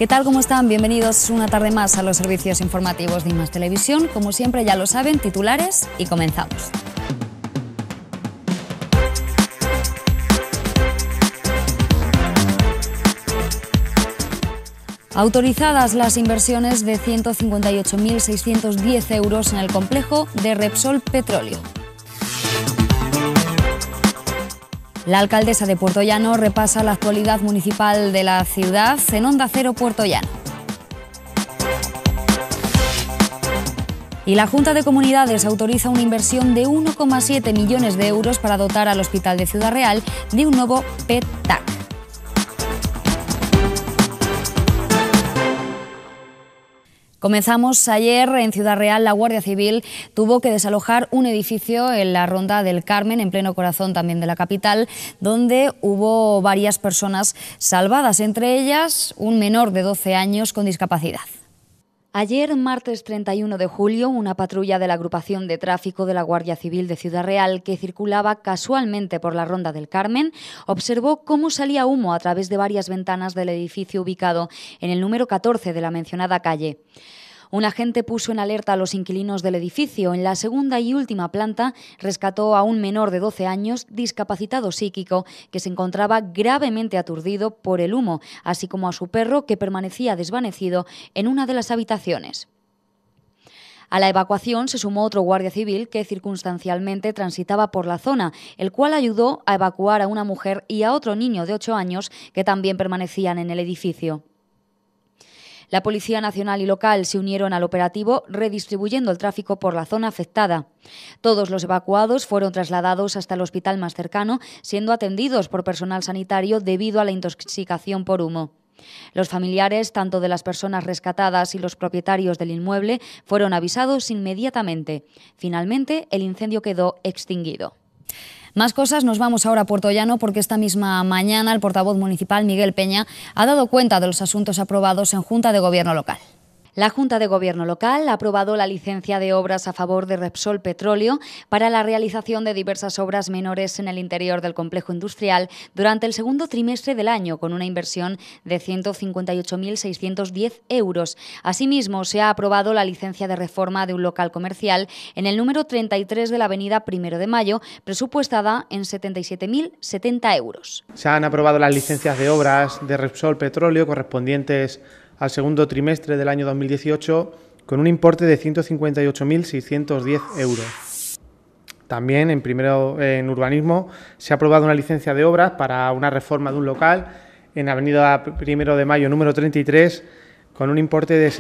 ¿Qué tal? ¿Cómo están? Bienvenidos una tarde más a los servicios informativos de I+ Televisión. Como siempre, ya lo saben, titulares y comenzamos. Autorizadas las inversiones de 158.610 euros en el complejo de Repsol Petróleo. La alcaldesa de Puertollano repasa la actualidad municipal de la ciudad en Onda Cero Puertollano. Y la Junta de Comunidades autoriza una inversión de 1,7 millones de euros para dotar al Hospital de Ciudad Real de un nuevo PET-TAC. Comenzamos ayer en Ciudad Real. La Guardia Civil tuvo que desalojar un edificio en la Ronda del Carmen, en pleno corazón también de la capital, donde hubo varias personas salvadas, entre ellas un menor de 12 años con discapacidad. Ayer, martes 31 de julio, una patrulla de la agrupación de tráfico de la Guardia Civil de Ciudad Real, que circulaba casualmente por la Ronda del Carmen, observó cómo salía humo a través de varias ventanas del edificio ubicado en el número 14 de la mencionada calle. Un agente puso en alerta a los inquilinos del edificio. En la segunda y última planta rescató a un menor de 12 años discapacitado psíquico que se encontraba gravemente aturdido por el humo, así como a su perro que permanecía desvanecido en una de las habitaciones. A la evacuación se sumó otro guardia civil que circunstancialmente transitaba por la zona, el cual ayudó a evacuar a una mujer y a otro niño de 8 años que también permanecían en el edificio. La Policía Nacional y local se unieron al operativo redistribuyendo el tráfico por la zona afectada. Todos los evacuados fueron trasladados hasta el hospital más cercano, siendo atendidos por personal sanitario debido a la intoxicación por humo. Los familiares, tanto de las personas rescatadas y los propietarios del inmueble, fueron avisados inmediatamente. Finalmente, el incendio quedó extinguido. Más cosas, nos vamos ahora a Puertollano porque esta misma mañana el portavoz municipal Miguel Peña ha dado cuenta de los asuntos aprobados en Junta de Gobierno local. La Junta de Gobierno local ha aprobado la licencia de obras a favor de Repsol Petróleo para la realización de diversas obras menores en el interior del complejo industrial durante el segundo trimestre del año, con una inversión de 158.610 euros. Asimismo, se ha aprobado la licencia de reforma de un local comercial en el número 33 de la avenida 1 de Mayo, presupuestada en 77.070 euros. Se han aprobado las licencias de obras de Repsol Petróleo correspondientes al segundo trimestre del año 2018 con un importe de 158.610 euros. También en urbanismo se ha aprobado una licencia de obras para una reforma de un local en avenida 1 de Mayo número 33 con un importe de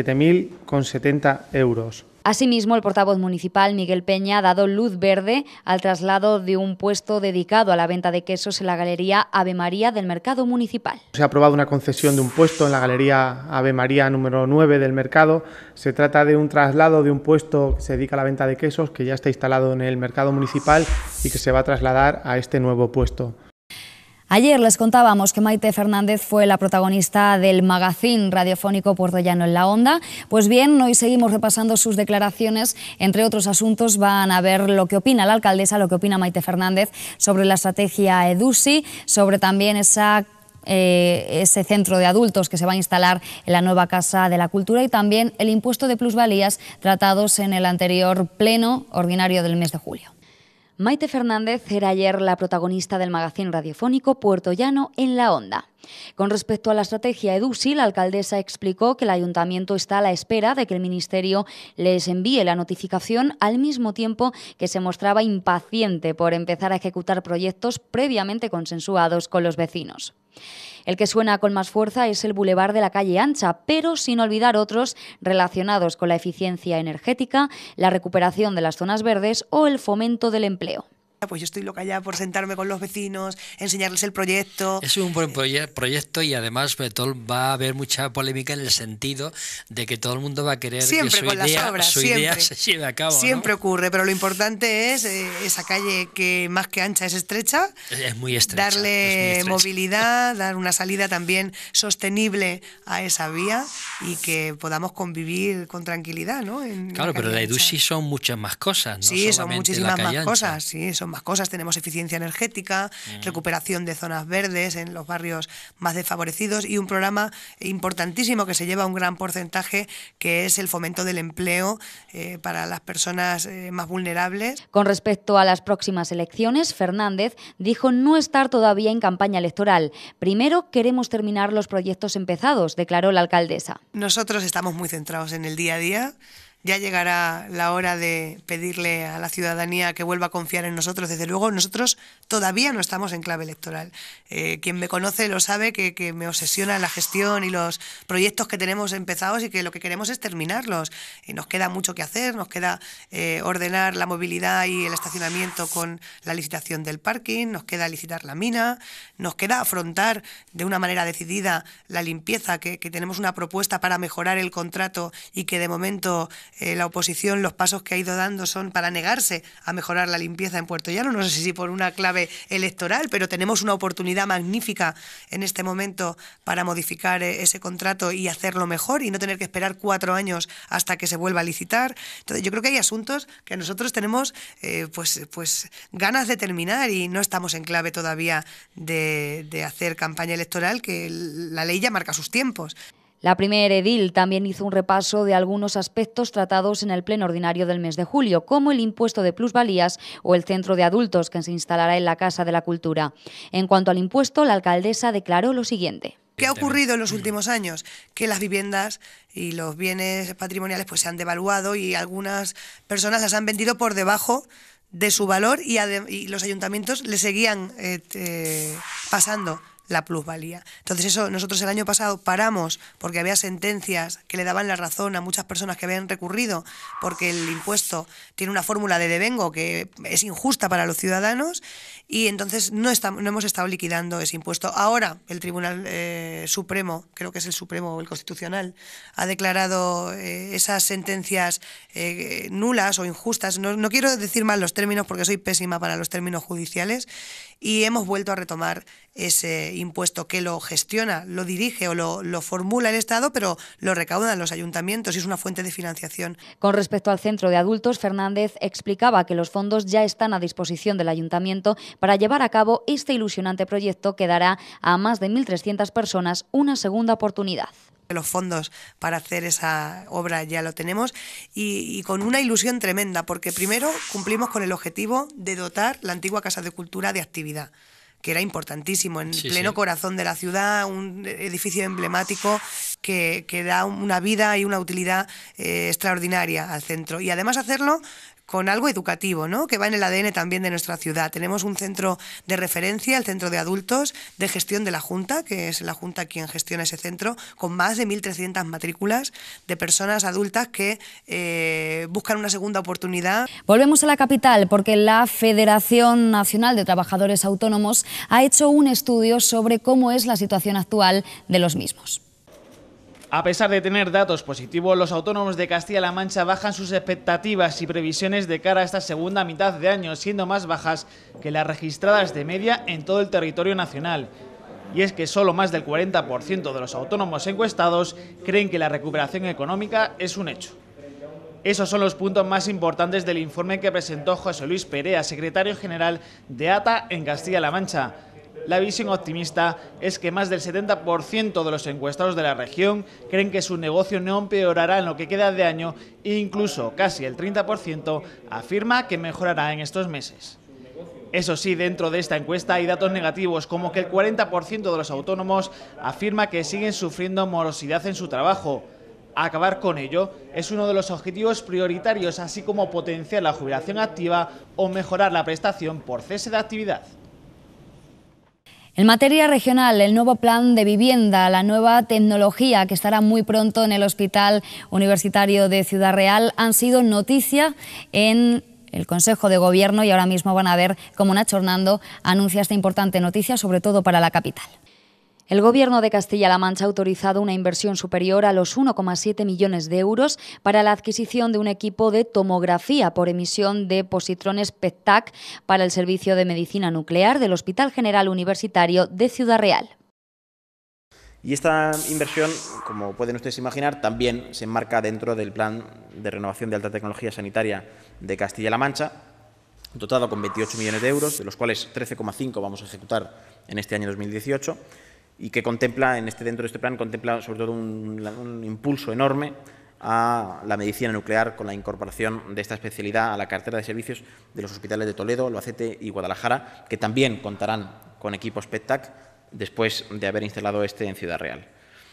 77.070 euros. Asimismo, el portavoz municipal Miguel Peña ha dado luz verde al traslado de un puesto dedicado a la venta de quesos en la Galería Ave María del Mercado Municipal. Se ha aprobado una concesión de un puesto en la Galería Ave María número 9 del Mercado. Se trata de un traslado de un puesto que se dedica a la venta de quesos que ya está instalado en el Mercado Municipal y que se va a trasladar a este nuevo puesto. Ayer les contábamos que Maite Fernández fue la protagonista del magazín radiofónico Puertollano en la Onda. Pues bien, hoy seguimos repasando sus declaraciones. Entre otros asuntos van a ver lo que opina la alcaldesa, lo que opina Maite Fernández sobre la estrategia EDUSI, sobre también ese centro de adultos que se va a instalar en la nueva Casa de la Cultura y también el impuesto de plusvalías tratados en el anterior pleno ordinario del mes de julio. Maite Fernández era ayer la protagonista del magazín radiofónico Puertollano en la Onda. Con respecto a la estrategia EDUSI, la alcaldesa explicó que el ayuntamiento está a la espera de que el ministerio les envíe la notificación, al mismo tiempo que se mostraba impaciente por empezar a ejecutar proyectos previamente consensuados con los vecinos. El que suena con más fuerza es el Boulevard de la Calle Ancha, pero sin olvidar otros relacionados con la eficiencia energética, la recuperación de las zonas verdes o el fomento del empleo. Pues yo estoy loca ya por sentarme con los vecinos, enseñarles el proyecto. Es un buen proyecto y además va a haber mucha polémica en el sentido de que todo el mundo va a querer siempre que su idea se lleve a cabo. Siempre ¿no? ocurre, pero lo importante es esa calle que más que ancha es estrecha. Es muy estrecha. Darle movilidad, dar una salida también sostenible a esa vía y que podamos convivir con tranquilidad, ¿no? Claro, pero la EDUSI son muchas más cosas, ¿no? Sí, solamente son muchísimas más cosas, sí, son más cosas. Tenemos eficiencia energética, recuperación de zonas verdes en los barrios más desfavorecidos y un programa importantísimo que se lleva un gran porcentaje, que es el fomento del empleo para las personas más vulnerables. Con respecto a las próximas elecciones, Fernández dijo no estar todavía en campaña electoral. Primero queremos terminar los proyectos empezados, declaró la alcaldesa. Nosotros estamos muy centrados en el día a día. Ya llegará la hora de pedirle a la ciudadanía que vuelva a confiar en nosotros. Desde luego, nosotros todavía no estamos en clave electoral. Quien me conoce lo sabe que me obsesiona la gestión y los proyectos que tenemos empezados y que lo que queremos es terminarlos. Nos queda mucho que hacer, nos queda ordenar la movilidad y el estacionamiento con la licitación del parking, nos queda licitar la mina, nos queda afrontar de una manera decidida la limpieza, que tenemos una propuesta para mejorar el contrato y que de momento la oposición, los pasos que ha ido dando son para negarse a mejorar la limpieza en Puerto Llano. No sé si por una clave electoral, pero tenemos una oportunidad magnífica en este momento para modificar ese contrato y hacerlo mejor y no tener que esperar 4 años hasta que se vuelva a licitar. Entonces, yo creo que hay asuntos que nosotros tenemos pues ganas de terminar y no estamos en clave todavía de hacer campaña electoral, que la ley ya marca sus tiempos. La primer edil también hizo un repaso de algunos aspectos tratados en el pleno ordinario del mes de julio, como el impuesto de plusvalías o el centro de adultos que se instalará en la Casa de la Cultura. En cuanto al impuesto, la alcaldesa declaró lo siguiente. ¿Qué ha ocurrido en los últimos años? Que las viviendas y los bienes patrimoniales pues se han devaluado y algunas personas las han vendido por debajo de su valor y los ayuntamientos le seguían pasando la plusvalía. Entonces eso nosotros el año pasado paramos porque había sentencias que le daban la razón a muchas personas que habían recurrido porque el impuesto tiene una fórmula de devengo que es injusta para los ciudadanos y entonces no hemos estado liquidando ese impuesto. Ahora el Tribunal Supremo, creo que es el Supremo o el Constitucional, ha declarado esas sentencias nulas o injustas. No quiero decir mal los términos porque soy pésima para los términos judiciales y hemos vuelto a retomar ese impuesto que lo gestiona, lo dirige o lo formula el Estado, pero lo recaudan los ayuntamientos y es una fuente de financiación. Con respecto al centro de adultos, Fernández explicaba que los fondos ya están a disposición del ayuntamiento para llevar a cabo este ilusionante proyecto que dará a más de 1.300 personas una segunda oportunidad. Los fondos para hacer esa obra ya lo tenemos y con una ilusión tremenda, porque primero cumplimos con el objetivo de dotar la antigua Casa de Cultura de actividad, que era importantísimo, en pleno corazón de la ciudad, un edificio emblemático que da una vida y una utilidad extraordinaria al centro. Y además hacerlo con algo educativo, ¿no?, que va en el ADN también de nuestra ciudad. Tenemos un centro de referencia, el centro de adultos, de gestión de la Junta, que es la Junta quien gestiona ese centro, con más de 1.300 matrículas de personas adultas que buscan una segunda oportunidad. Volvemos a la capital porque la Federación Nacional de Trabajadores Autónomos ha hecho un estudio sobre cómo es la situación actual de los mismos. A pesar de tener datos positivos, los autónomos de Castilla-La Mancha bajan sus expectativas y previsiones de cara a esta segunda mitad de año, siendo más bajas que las registradas de media en todo el territorio nacional. Y es que solo más del 40% de los autónomos encuestados creen que la recuperación económica es un hecho. Esos son los puntos más importantes del informe que presentó José Luis Perea, secretario general de ATA en Castilla-La Mancha. La visión optimista es que más del 70% de los encuestados de la región creen que su negocio no empeorará en lo que queda de año e incluso casi el 30% afirma que mejorará en estos meses. Eso sí, dentro de esta encuesta hay datos negativos, como que el 40% de los autónomos afirma que siguen sufriendo morosidad en su trabajo. Acabar con ello es uno de los objetivos prioritarios, así como potenciar la jubilación activa o mejorar la prestación por cese de actividad. En materia regional, el nuevo plan de vivienda, la nueva tecnología que estará muy pronto en el Hospital Universitario de Ciudad Real han sido noticia en el Consejo de Gobierno y ahora mismo van a ver cómo Nacho Hernando anuncia esta importante noticia, sobre todo para la capital. El Gobierno de Castilla-La Mancha ha autorizado una inversión superior a los 1,7 millones de euros para la adquisición de un equipo de tomografía por emisión de positrones PET-TAC para el Servicio de Medicina Nuclear del Hospital General Universitario de Ciudad Real. Y esta inversión, como pueden ustedes imaginar, también se enmarca dentro del Plan de Renovación de Alta Tecnología Sanitaria de Castilla-La Mancha, dotado con 28 millones de euros, de los cuales 13,5 vamos a ejecutar en este año 2018, y que contempla, dentro de este plan, contempla sobre todo un impulso enorme a la medicina nuclear con la incorporación de esta especialidad a la cartera de servicios de los hospitales de Toledo, Albacete y Guadalajara, que también contarán con equipos PET-TAC después de haber instalado este en Ciudad Real.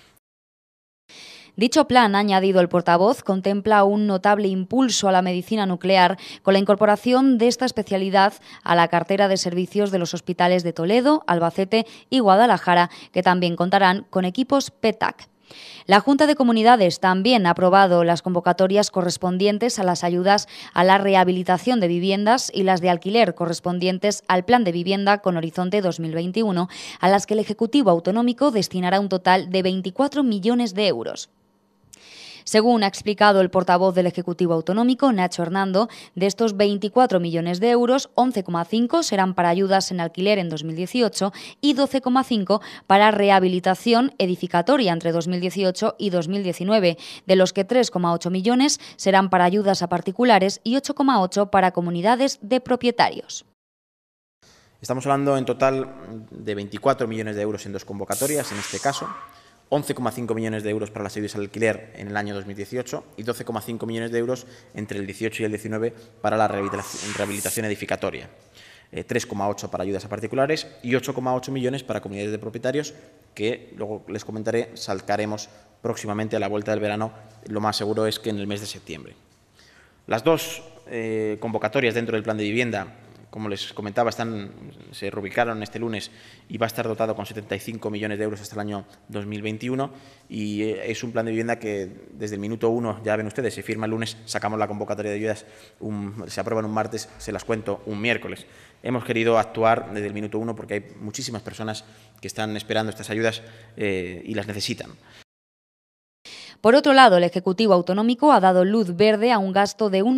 Dicho plan, ha añadido el portavoz, contempla un notable impulso a la medicina nuclear con la incorporación de esta especialidad a la cartera de servicios de los hospitales de Toledo, Albacete y Guadalajara, que también contarán con equipos PET-TAC. La Junta de Comunidades también ha aprobado las convocatorias correspondientes a las ayudas a la rehabilitación de viviendas y las de alquiler correspondientes al Plan de Vivienda con Horizonte 2021, a las que el Ejecutivo Autonómico destinará un total de 24 millones de euros. Según ha explicado el portavoz del Ejecutivo Autonómico, Nacho Hernando, de estos 24 millones de euros, 11,5 serán para ayudas en alquiler en 2018 y 12,5 para rehabilitación edificatoria entre 2018 y 2019, de los que 3,8 millones serán para ayudas a particulares y 8,8 para comunidades de propietarios. Estamos hablando en total de 24 millones de euros en dos convocatorias, en este caso. 11,5 millones de euros para las ayudas al alquiler en el año 2018 y 12,5 millones de euros entre el 18 y el 19 para la rehabilitación edificatoria. 3,8 para ayudas a particulares y 8,8 millones para comunidades de propietarios, que luego les comentaré, sacaremos próximamente a la vuelta del verano. Lo más seguro es que en el mes de septiembre. Las dos convocatorias dentro del plan de vivienda, como les comentaba, se reubicaron este lunes y va a estar dotado con 75 millones de euros hasta el año 2021, y es un plan de vivienda que desde el minuto 1, ya ven ustedes, se firma el lunes, sacamos la convocatoria de ayudas, se aprueban un martes, se las cuento un miércoles. Hemos querido actuar desde el minuto 1 porque hay muchísimas personas que están esperando estas ayudas y las necesitan. Por otro lado, el Ejecutivo Autonómico ha dado luz verde a un gasto de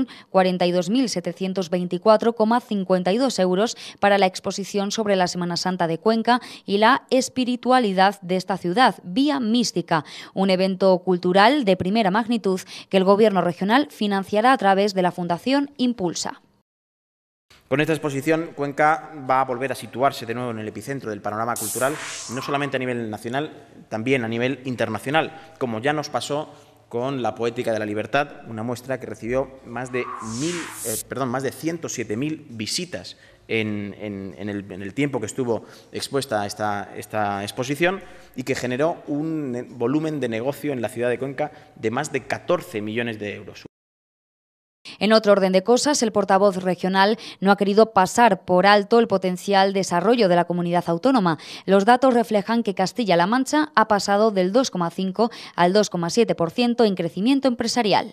1.042.724,52 euros para la exposición sobre la Semana Santa de Cuenca y la espiritualidad de esta ciudad, Vía Mística, un evento cultural de primera magnitud que el Gobierno regional financiará a través de la Fundación Impulsa. Con esta exposición, Cuenca va a volver a situarse de nuevo en el epicentro del panorama cultural, no solamente a nivel nacional, también a nivel internacional, como ya nos pasó con la Poética de la Libertad, una muestra que recibió más de 107.000 visitas en el tiempo que estuvo expuesta a esta exposición, y que generó un volumen de negocio en la ciudad de Cuenca de más de 14 millones de euros. En otro orden de cosas, el portavoz regional no ha querido pasar por alto el potencial desarrollo de la comunidad autónoma. Los datos reflejan que Castilla-La Mancha ha pasado del 2,5 al 2,7% en crecimiento empresarial.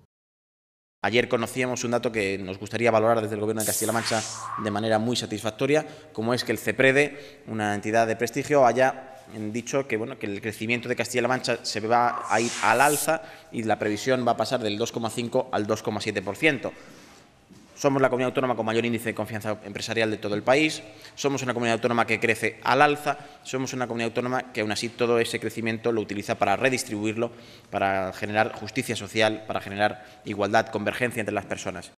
Ayer conocíamos un dato que nos gustaría valorar desde el Gobierno de Castilla-La Mancha de manera muy satisfactoria, como es que el CEPREDE, una entidad de prestigio, haya dicho que el crecimiento de Castilla-La Mancha se va a ir al alza y la previsión va a pasar del 2,5 al 2,7%. Somos la comunidad autónoma con mayor índice de confianza empresarial de todo el país, somos una comunidad autónoma que crece al alza, somos una comunidad autónoma que aún así todo ese crecimiento lo utiliza para redistribuirlo, para generar justicia social, para generar igualdad, convergencia entre las personas.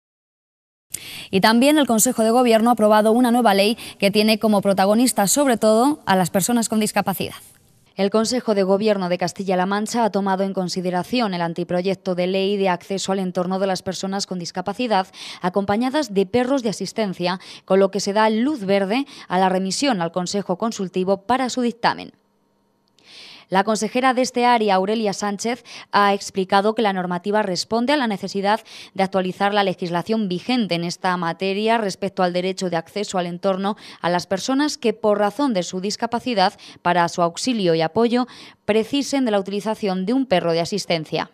Y también el Consejo de Gobierno ha aprobado una nueva ley que tiene como protagonistas sobre todo a las personas con discapacidad. El Consejo de Gobierno de Castilla-La Mancha ha tomado en consideración el anteproyecto de ley de acceso al entorno de las personas con discapacidad acompañadas de perros de asistencia, con lo que se da luz verde a la remisión al Consejo Consultivo para su dictamen. La consejera de este área, Aurelia Sánchez, ha explicado que la normativa responde a la necesidad de actualizar la legislación vigente en esta materia respecto al derecho de acceso al entorno a las personas que, por razón de su discapacidad, para su auxilio y apoyo, precisen de la utilización de un perro de asistencia.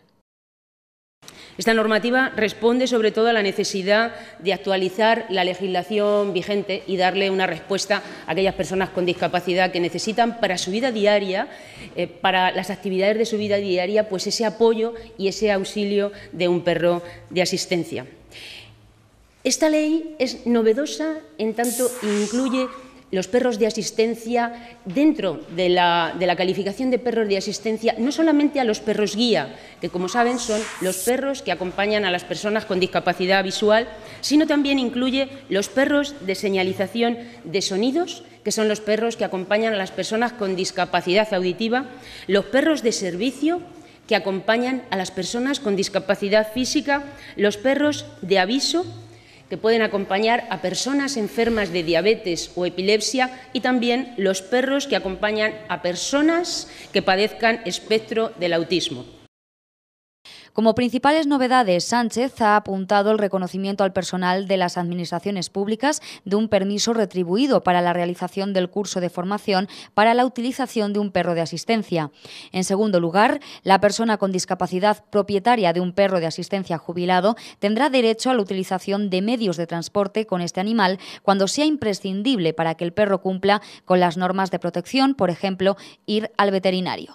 Esta normativa responde sobre todo a la necesidad de actualizar la legislación vigente y darle una respuesta a aquellas personas con discapacidad que necesitan para su vida diaria, para las actividades de su vida diaria, pues ese apoyo y ese auxilio de un perro de asistencia. Esta ley es novedosa en tanto incluye los perros de asistencia dentro de la calificación de perros de asistencia, no solamente a los perros guía, que como saben son los perros que acompañan a las personas con discapacidad visual, sino también incluye los perros de señalización de sonidos, que son los perros que acompañan a las personas con discapacidad auditiva, los perros de servicio, que acompañan a las personas con discapacidad física, los perros de aviso, que pueden acompañar a personas enfermas de diabetes o epilepsia, y también los perros que acompañan a personas que padezcan espectro del autismo. Como principales novedades, Sánchez ha apuntado el reconocimiento al personal de las administraciones públicas de un permiso retribuido para la realización del curso de formación para la utilización de un perro de asistencia. En segundo lugar, la persona con discapacidad propietaria de un perro de asistencia jubilado tendrá derecho a la utilización de medios de transporte con este animal cuando sea imprescindible para que el perro cumpla con las normas de protección, por ejemplo, ir al veterinario.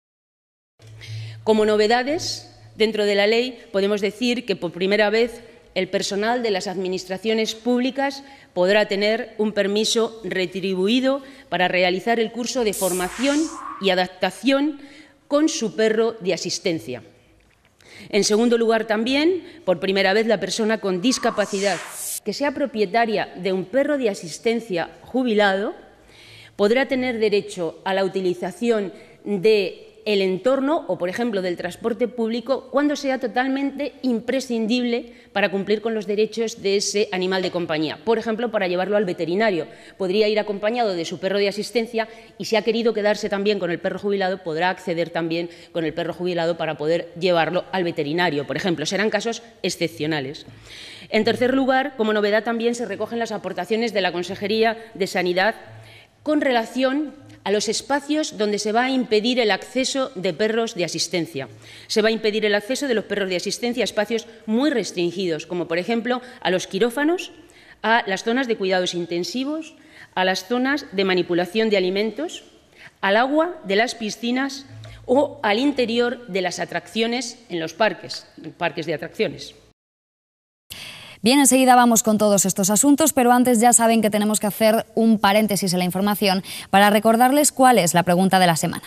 Como novedades, dentro de la ley podemos decir que por primera vez el personal de las administraciones públicas podrá tener un permiso retribuido para realizar el curso de formación y adaptación con su perro de asistencia. En segundo lugar, también, por primera vez, la persona con discapacidad que sea propietaria de un perro de asistencia jubilado podrá tener derecho a la utilización del entorno o, por ejemplo, del transporte público cuando sea totalmente imprescindible para cumplir con los derechos de ese animal de compañía. Por ejemplo, para llevarlo al veterinario. Podría ir acompañado de su perro de asistencia y, si ha querido quedarse también con el perro jubilado, podrá acceder también con el perro jubilado para poder llevarlo al veterinario, por ejemplo. Serán casos excepcionales. En tercer lugar, como novedad, también se recogen las aportaciones de la Consejería de Sanidad con relación a los espacios donde se va a impedir el acceso de perros de asistencia. Se va a impedir el acceso de los perros de asistencia a espacios muy restringidos, como por ejemplo a los quirófanos, a las zonas de cuidados intensivos, a las zonas de manipulación de alimentos, al agua de las piscinas o al interior de las atracciones en los parques de atracciones. Bien, enseguida vamos con todos estos asuntos, pero antes ya saben que tenemos que hacer un paréntesis en la información para recordarles cuál es la pregunta de la semana.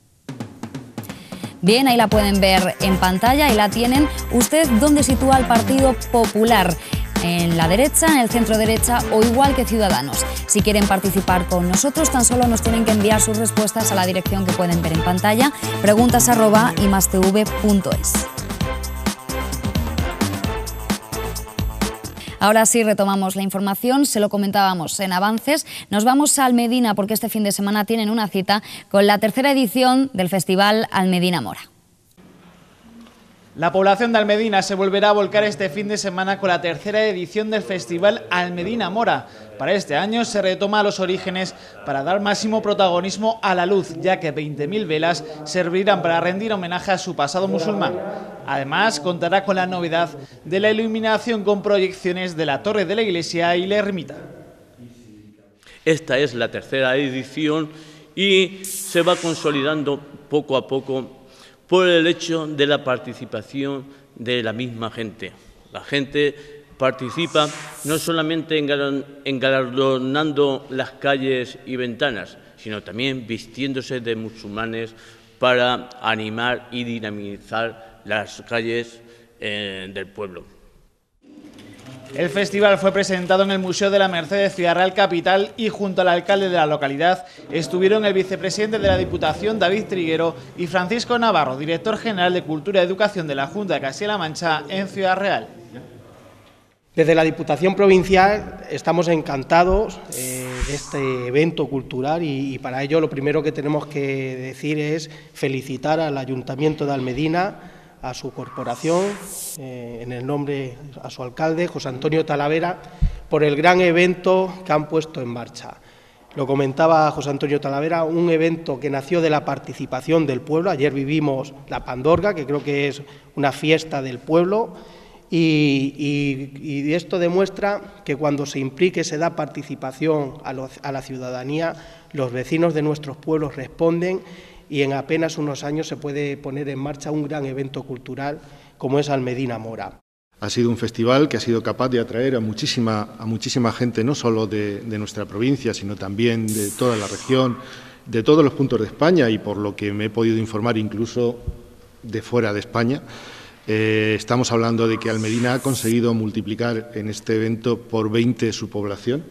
Bien, ahí la pueden ver en pantalla y la tienen. ¿Usted dónde sitúa al Partido Popular? ¿En la derecha, en el centro derecha o igual que Ciudadanos? Si quieren participar con nosotros, tan solo nos tienen que enviar sus respuestas a la dirección que pueden ver en pantalla, preguntas@imastv.es. Ahora sí retomamos la información, se lo comentábamos en avances. Nos vamos a Almedina porque este fin de semana tienen una cita con la tercera edición del Festival Almedina Mora. La población de Almedina se volverá a volcar este fin de semana con la tercera edición del Festival Almedina Mora. Para este año se retoma a los orígenes para dar máximo protagonismo a la luz, ya que 20.000 velas servirán para rendir homenaje a su pasado musulmán. Además, contará con la novedad de la iluminación con proyecciones de la torre de la iglesia y la ermita. Esta es la tercera edición y se va consolidando poco a poco por el hecho de la participación de la misma gente. La gente participa no solamente engalardonando las calles y ventanas, sino también vistiéndose de musulmanes para animar y dinamizar las calles del pueblo. El festival fue presentado en el Museo de la Merced de Ciudad Real Capital y junto al alcalde de la localidad estuvieron el vicepresidente de la Diputación, David Triguero, y Francisco Navarro, director general de Cultura y Educación de la Junta de Castilla-La Mancha en Ciudad Real. Desde la Diputación Provincial estamos encantados de este evento cultural y para ello lo primero que tenemos que decir es felicitar al Ayuntamiento de Almedina, a su corporación, en el nombre a su alcalde, José Antonio Talavera, por el gran evento que han puesto en marcha. Lo comentaba José Antonio Talavera, un evento que nació de la participación del pueblo. Ayer vivimos la Pandorga, que creo que es una fiesta del pueblo, y esto demuestra que cuando se implique, se da participación a la ciudadanía, los vecinos de nuestros pueblos responden y en apenas unos años se puede poner en marcha un gran evento cultural como es Almedina Mora. Ha sido un festival que ha sido capaz de atraer a muchísima gente, no solo de nuestra provincia, sino también de toda la región, de todos los puntos de España y, por lo que me he podido informar, incluso de fuera de España. Estamos hablando de que Almedina ha conseguido multiplicar en este evento por 20 su población.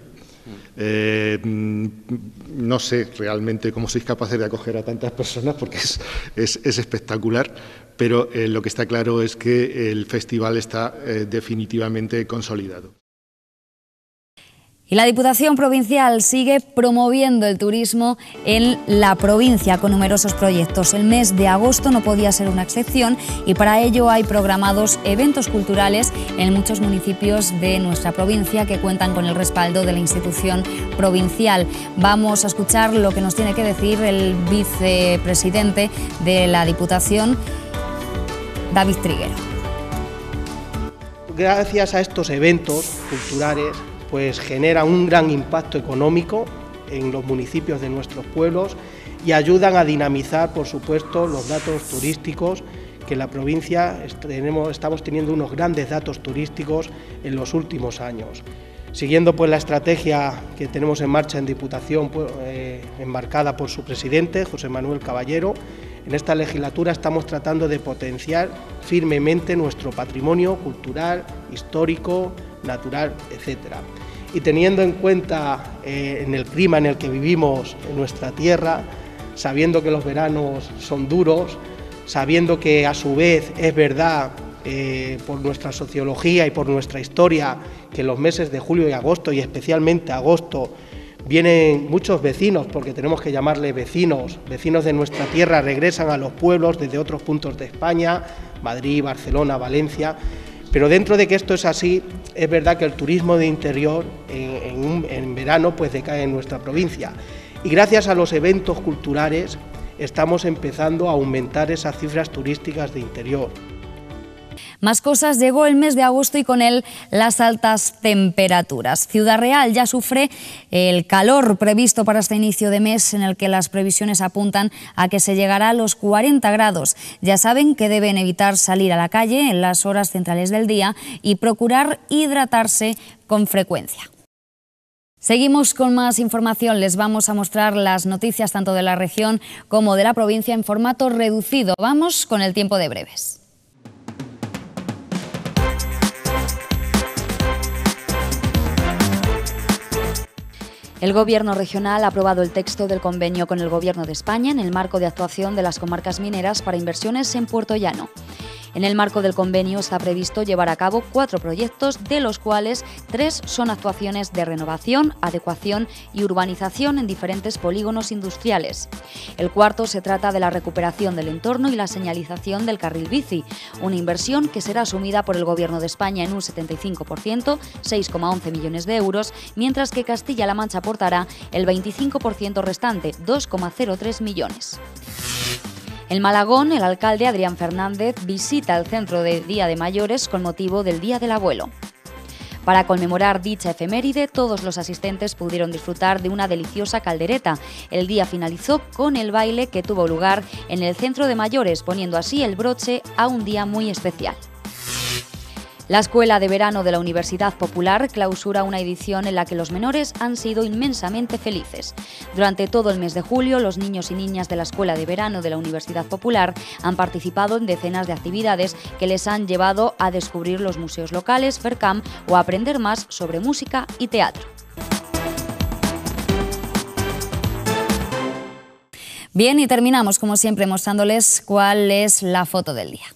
No sé realmente cómo sois capaces de acoger a tantas personas porque es espectacular, pero lo que está claro es que el festival está definitivamente consolidado. Y la Diputación Provincial sigue promoviendo el turismo en la provincia con numerosos proyectos. El mes de agosto no podía ser una excepción y para ello hay programados eventos culturales en muchos municipios de nuestra provincia que cuentan con el respaldo de la institución provincial. Vamos a escuchar lo que nos tiene que decir el vicepresidente de la Diputación, David Triguero. Gracias a estos eventos culturales, pues genera un gran impacto económico en los municipios de nuestros pueblos y ayudan a dinamizar, por supuesto, los datos turísticos, que en la provincia estamos teniendo unos grandes datos turísticos en los últimos años. Siguiendo pues la estrategia que tenemos en marcha en Diputación, enmarcada por su presidente, José Manuel Caballero, en esta legislatura estamos tratando de potenciar firmemente nuestro patrimonio cultural, histórico, natural, etcétera. Y teniendo en cuenta en el clima en el que vivimos en nuestra tierra, sabiendo que los veranos son duros, sabiendo que a su vez es verdad por nuestra sociología y por nuestra historia que en los meses de julio y agosto, y especialmente agosto, vienen muchos vecinos, porque tenemos que llamarle vecinos de nuestra tierra, regresan a los pueblos desde otros puntos de España, Madrid, Barcelona, Valencia. Pero dentro de que esto es así, es verdad que el turismo de interior en verano pues decae en nuestra provincia. Y gracias a los eventos culturales estamos empezando a aumentar esas cifras turísticas de interior. Más cosas, llegó el mes de agosto y con él las altas temperaturas. Ciudad Real ya sufre el calor previsto para este inicio de mes, en el que las previsiones apuntan a que se llegará a los 40 grados. Ya saben que deben evitar salir a la calle en las horas centrales del día y procurar hidratarse con frecuencia. Seguimos con más información. Les vamos a mostrar las noticias tanto de la región como de la provincia en formato reducido. Vamos con el tiempo de breves. El Gobierno regional ha aprobado el texto del convenio con el Gobierno de España en el marco de actuación de las comarcas mineras para inversiones en Puerto Llano. En el marco del convenio está previsto llevar a cabo 4 proyectos, de los cuales 3 son actuaciones de renovación, adecuación y urbanización en diferentes polígonos industriales. El cuarto se trata de la recuperación del entorno y la señalización del carril bici, una inversión que será asumida por el Gobierno de España en un 75%, 6,11 millones de euros, mientras que Castilla-La Mancha aportará el 25% restante, 2,03 millones. En Malagón, el alcalde Adrián Fernández visita el centro de Día de Mayores con motivo del Día del Abuelo. Para conmemorar dicha efeméride, todos los asistentes pudieron disfrutar de una deliciosa caldereta. El día finalizó con el baile que tuvo lugar en el centro de mayores, poniendo así el broche a un día muy especial. La Escuela de Verano de la Universidad Popular clausura una edición en la que los menores han sido inmensamente felices. Durante todo el mes de julio, los niños y niñas de la Escuela de Verano de la Universidad Popular han participado en decenas de actividades que les han llevado a descubrir los museos locales, FERCAM o a aprender más sobre música y teatro. Bien, y terminamos como siempre mostrándoles cuál es la foto del día.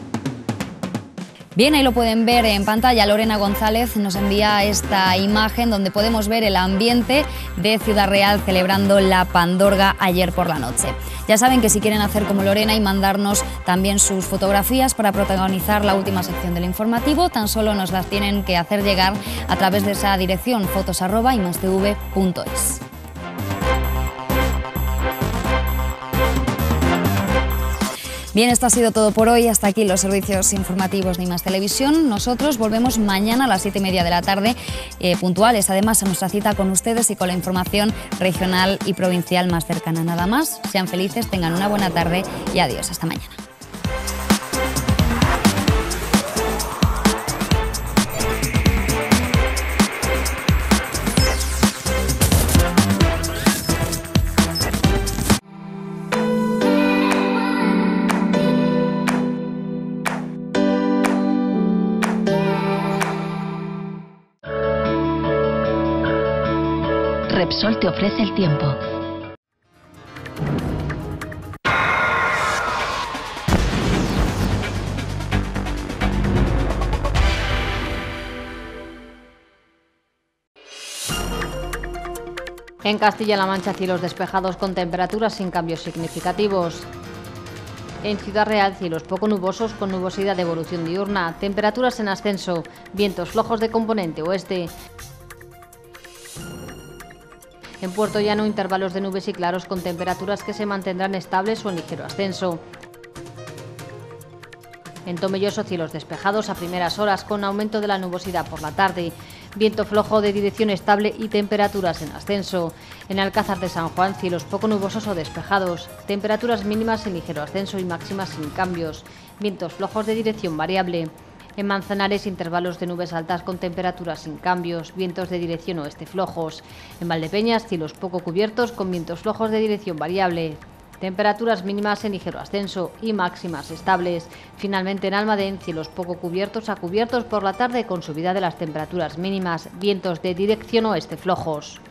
Bien, ahí lo pueden ver en pantalla. Lorena González nos envía esta imagen donde podemos ver el ambiente de Ciudad Real celebrando la Pandorga ayer por la noche. Ya saben que si quieren hacer como Lorena y mandarnos también sus fotografías para protagonizar la última sección del informativo, tan solo nos las tienen que hacer llegar a través de esa dirección fotos@imastv.es. Bien, esto ha sido todo por hoy. Hasta aquí los servicios informativos de IMAS Televisión. Nosotros volvemos mañana a las 7:30 de la tarde, puntuales además a nuestra cita con ustedes y con la información regional y provincial más cercana. Nada más, sean felices, tengan una buena tarde y adiós. Hasta mañana. Repsol te ofrece el tiempo. En Castilla-La Mancha, cielos despejados con temperaturas sin cambios significativos. En Ciudad Real, cielos poco nubosos con nubosidad de evolución diurna, temperaturas en ascenso, vientos flojos de componente oeste. En Puerto Llano, intervalos de nubes y claros con temperaturas que se mantendrán estables o en ligero ascenso. En Tomelloso, cielos despejados a primeras horas con aumento de la nubosidad por la tarde, viento flojo de dirección estable y temperaturas en ascenso. En Alcázar de San Juan, cielos poco nubosos o despejados, temperaturas mínimas en ligero ascenso y máximas sin cambios, vientos flojos de dirección variable. En Manzanares, intervalos de nubes altas con temperaturas sin cambios, vientos de dirección oeste flojos. En Valdepeñas, cielos poco cubiertos con vientos flojos de dirección variable. Temperaturas mínimas en ligero ascenso y máximas estables. Finalmente en Almadén, cielos poco cubiertos a cubiertos por la tarde con subida de las temperaturas mínimas, vientos de dirección oeste flojos.